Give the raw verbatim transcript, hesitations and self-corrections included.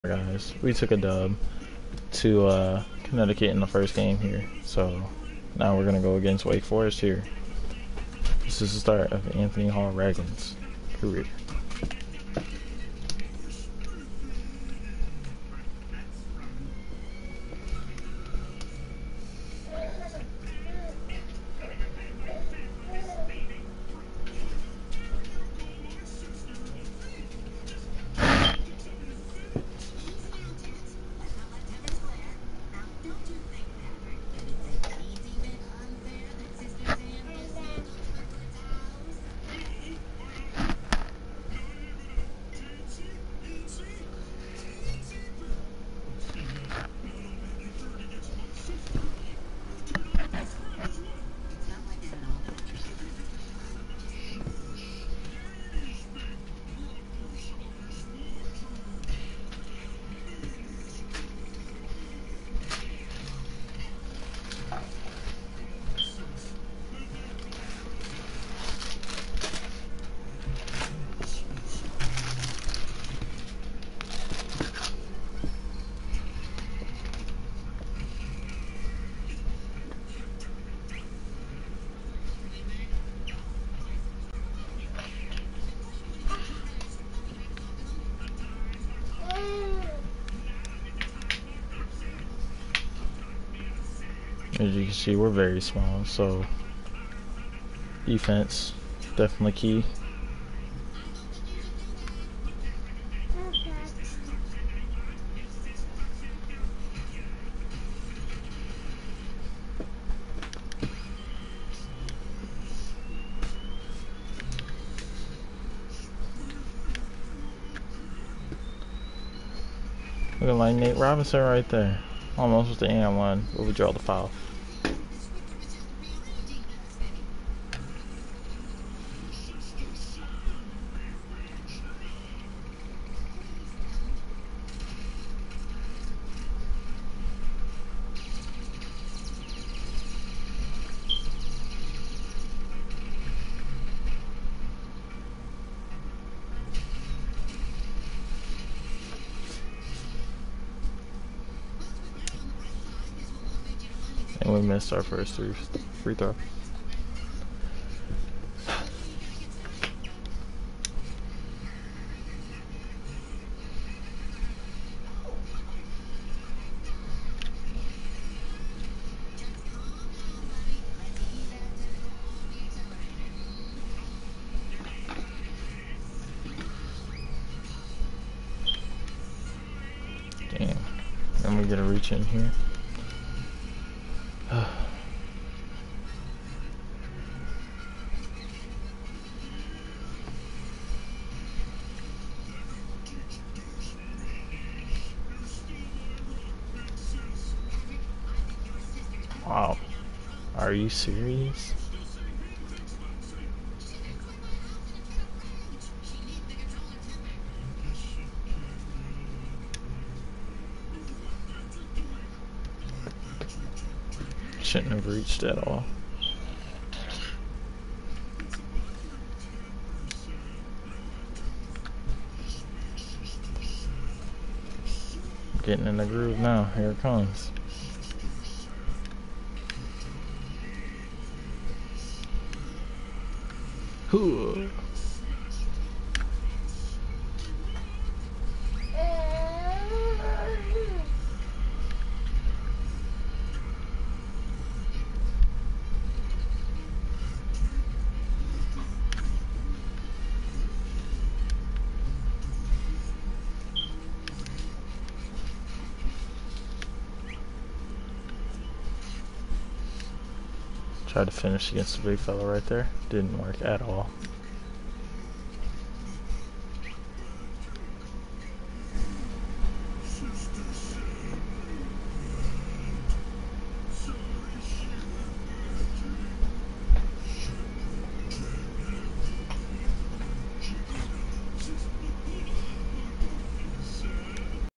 Guys, we took a dub to uh, Connecticut in the first game here, so now we're gonna go against Wake Forest here. This is the start of Anthony Hall Ragon's career. As you can see, we're very small, so defense definitely key. Looking like Nate Robinson right there. Almost with the and one, but we draw the foul. And we missed our first three free throw. Damn. Then we get a reach in here. Wow. Are you serious? Shouldn't have reached at all. Getting in the groove now. Here it comes. Ooh. Tried to finish against the big fella right there. Didn't work at all.